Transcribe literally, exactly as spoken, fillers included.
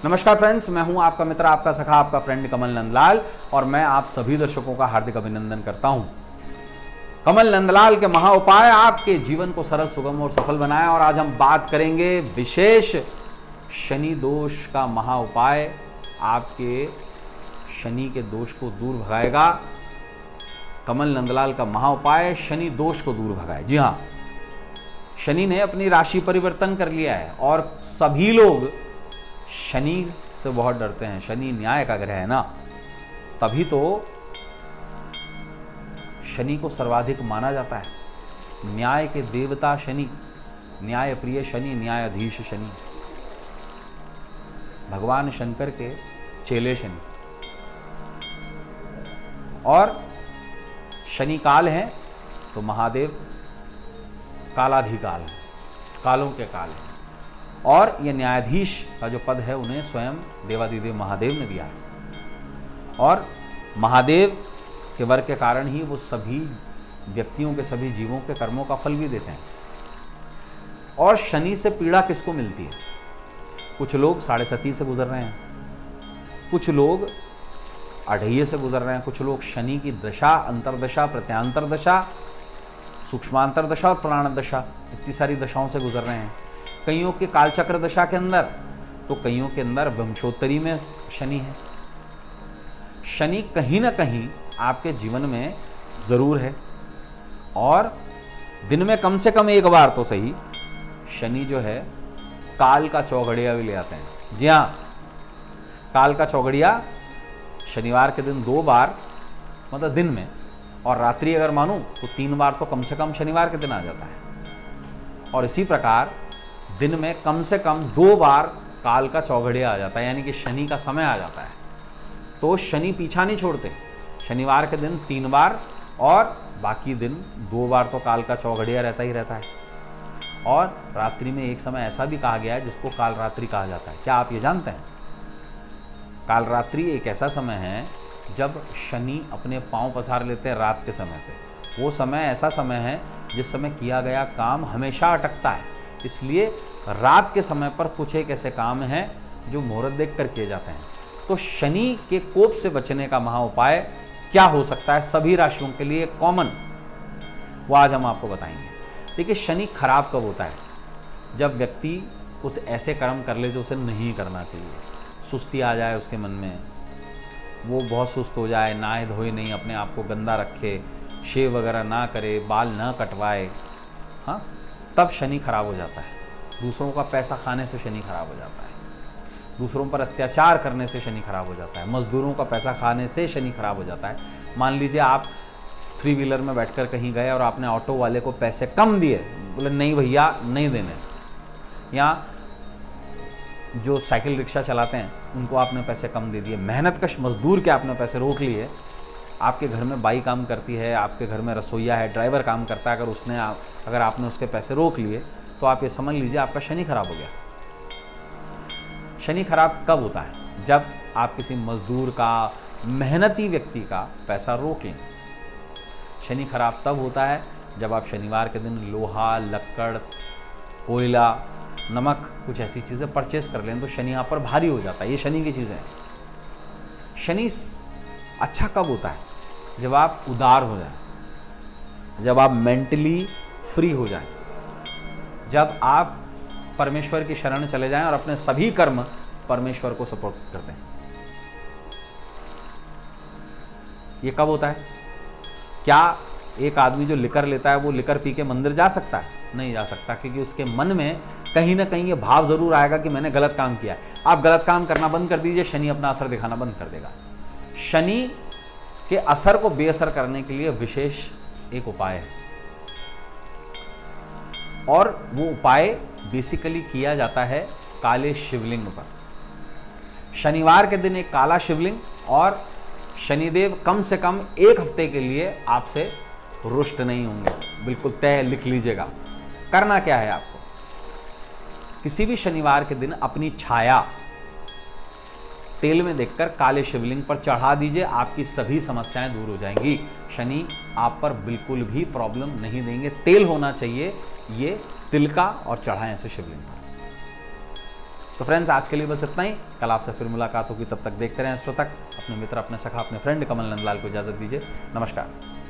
नमस्कार फ्रेंड्स, मैं हूं आपका मित्र, आपका सखा, आपका फ्रेंड कमल नंदलाल और मैं आप सभी दर्शकों का हार्दिक अभिनंदन करता हूं। कमल नंदलाल के महा उपाय आपके जीवन को सरल, सुगम और सफल बनाए। और आज हम बात करेंगे विशेष शनि दोष का महा उपाय। आपके शनि के दोष को दूर भगाएगा। कमल नंदलाल का महा उपाय शनि दोष को दूर भगाए। जी हाँ, शनि ने अपनी राशि परिवर्तन कर लिया है और सभी लोग शनि से बहुत डरते हैं। शनि न्याय का ग्रह है ना, तभी तो शनि को सर्वाधिक माना जाता है। न्याय के देवता शनि, न्याय प्रिय शनि, न्यायाधीश शनि, भगवान शंकर के चेले शनि। और शनि काल है तो महादेव कालाधिकाल है, कालों के काल है। और ये न्यायाधीश का जो पद है उन्हें स्वयं देवादिदेव महादेव ने दिया है। और महादेव के वर के कारण ही वो सभी व्यक्तियों के, सभी जीवों के कर्मों का फल भी देते हैं। और शनि से पीड़ा किसको मिलती है? कुछ लोग साढ़े सती से गुजर रहे हैं, कुछ लोग अढ़ैये से गुजर रहे हैं, कुछ लोग शनि की दशा, अंतरदशा, प्रत्यांतर दशा, सूक्ष्मांतर दशा और प्राण दशा, इतनी सारी दशाओं से गुजर रहे हैं। कईयों के कालचक्र दशा के अंदर, तो कईयों के अंदर वंशोत्तरी में शनि है। शनि कहीं ना कहीं आपके जीवन में जरूर है। और दिन में कम से कम एक बार तो सही शनि जो है काल का चौघड़िया भी ले आते हैं। जी हाँ, काल का चौघड़िया शनिवार के दिन दो बार, मतलब दिन में, और रात्रि अगर मानूं तो तीन बार तो कम से कम शनिवार के दिन आ जाता है। और इसी प्रकार दिन में कम से कम दो बार काल का चौघड़िया आ जाता है, यानी कि शनि का समय आ जाता है। तो शनि पीछा नहीं छोड़ते। शनिवार के दिन तीन बार और बाकी दिन दो बार तो काल का चौघड़िया रहता ही रहता है। और रात्रि में एक समय ऐसा भी कहा गया है जिसको काल रात्रि कहा जाता है। क्या आप ये जानते हैं? काल रात्रि एक ऐसा समय है जब शनि अपने पांव पसार लेते हैं रात के समय पे। वो समय ऐसा समय है जिस समय किया गया काम हमेशा अटकता है। इसलिए रात के समय पर कुछ एक ऐसे काम हैं जो मुहूर्त देख कर किए जाते हैं। तो शनि के कोप से बचने का महा उपाय क्या हो सकता है सभी राशियों के लिए कॉमन, वो आज हम आपको बताएंगे। देखिए, शनि खराब कब होता है? जब व्यक्ति कुछ ऐसे कर्म कर ले जो उसे नहीं करना चाहिए। सुस्ती आ जाए उसके मन में, वो बहुत सुस्त हो जाए, नहाए धोए नहीं, अपने आप को गंदा रखे, शेव वगैरह ना करे, बाल ना कटवाए, हाँ, तब शनि खराब हो जाता है। दूसरों का पैसा खाने से शनि खराब हो जाता है। दूसरों पर अत्याचार करने से शनि खराब हो जाता है। मजदूरों का पैसा खाने से शनि खराब हो जाता है। मान लीजिए आप थ्री व्हीलर में बैठकर कहीं गए और आपने ऑटो वाले को पैसे कम दिए, बोले नहीं भैया नहीं देने। या जो साइकिल रिक्शा चलाते हैं उनको आपने पैसे कम दे दिए। मेहनतकश मजदूर के आपने पैसे रोक लिए। आपके घर में बाई काम करती है, आपके घर में रसोईया है, ड्राइवर काम करता है, अगर उसने आप अगर आपने उसके पैसे रोक लिए तो आप ये समझ लीजिए आपका शनि खराब हो गया। शनि खराब कब होता है? जब आप किसी मजदूर का, मेहनती व्यक्ति का पैसा रोक लें। शनि खराब तब होता है जब आप शनिवार के दिन लोहा, लक्कड़, कोयला, नमक, कुछ ऐसी चीज़ें परचेस कर लें तो शनि यहाँ पर भारी हो जाता है। ये शनि की चीज़ें हैं। शनि अच्छा कब होता है? जब आप उदार हो जाएं, जब आप मेंटली फ्री हो जाएं, जब आप परमेश्वर की शरण चले जाएं और अपने सभी कर्म परमेश्वर को सपोर्ट कर दें। ये कब होता है? क्या एक आदमी जो लिकर लेता है वो लिकर पी के मंदिर जा सकता है? नहीं जा सकता, क्योंकि उसके मन में कहीं ना कहीं ये भाव जरूर आएगा कि मैंने गलत काम किया। आप गलत काम करना बंद कर दीजिए, शनि अपना असर दिखाना बंद कर देगा। शनि के असर को बेअसर करने के लिए विशेष एक उपाय है, और वो उपाय बेसिकली किया जाता है काले शिवलिंग पर। शनिवार के दिन एक काला शिवलिंग, और शनिदेव कम से कम एक हफ्ते के लिए आपसे रुष्ट नहीं होंगे, बिल्कुल तय, लिख लीजिएगा। करना क्या है आपको? किसी भी शनिवार के दिन अपनी छाया तेल में देखकर काले शिवलिंग पर चढ़ा दीजिए। आपकी सभी समस्याएं दूर हो जाएंगी। शनि आप पर बिल्कुल भी प्रॉब्लम नहीं देंगे। तेल होना चाहिए ये तिल का, और चढ़ाएं ऐसे शिवलिंग पर। तो फ्रेंड्स आज के लिए बस इतना ही, कल आपसे फिर मुलाकात होगी, तब तक देखते रहें एस्ट्रो तक। अपने मित्र, अपने सखा, अपने फ्रेंड कमल नंदलाल को इजाज़त दीजिए। नमस्कार।